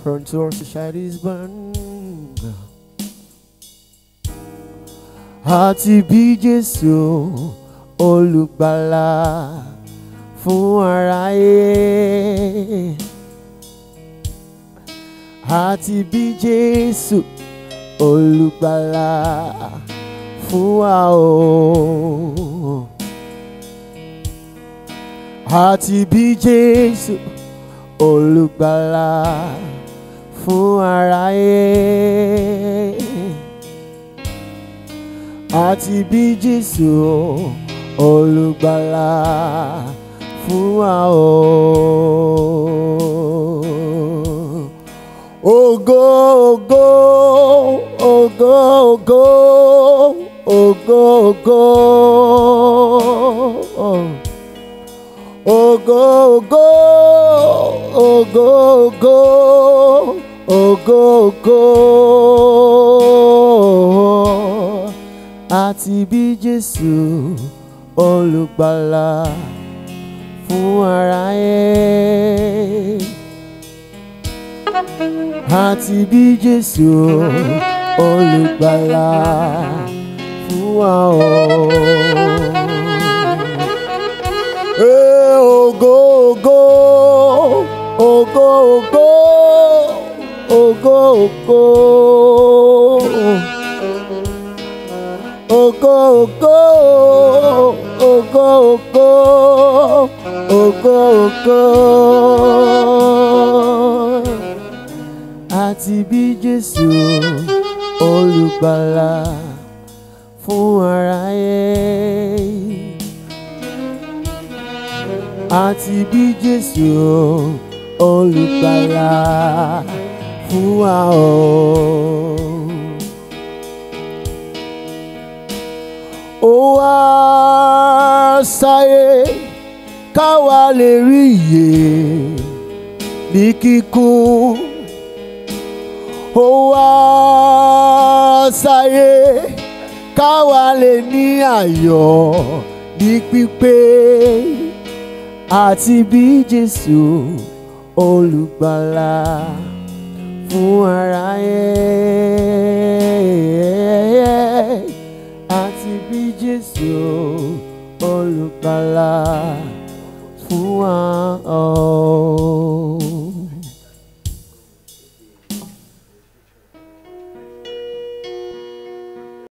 Front to our society's born. Àti bí Jésù olùgbàlà fún aráyé. Àti bí Jésù olùgbàlà fún wa o. Àti bí Jésù olùgbàlà fún aráyé. Àti bí Jésù olùgbàlà fún wa o. Ògo, ògo, ògo, ògo, ògo, ògo, ògo, ògo, ògo. Àti bí Jésù olùgbàlà fún aráyé. Àti bí Jésù olùgbàlà fún wa o. Ògo, ògo, ògo, ògo, ògo, ògo, ògo, ògo, ògo. Àti bí Jésù olùgbàlà fún aráyé. Àti bí Jésù olùgbàlà fún wa o. Ó wá sáyé káwa lè rí ìyè ní kíkún. Ó wá sáyé káwa lè ní ayọ̀ ní pípé. Àti bí Jésù olùgbàlà fún aráyé. Àti bí Jésù olùgbàlà fún wa o.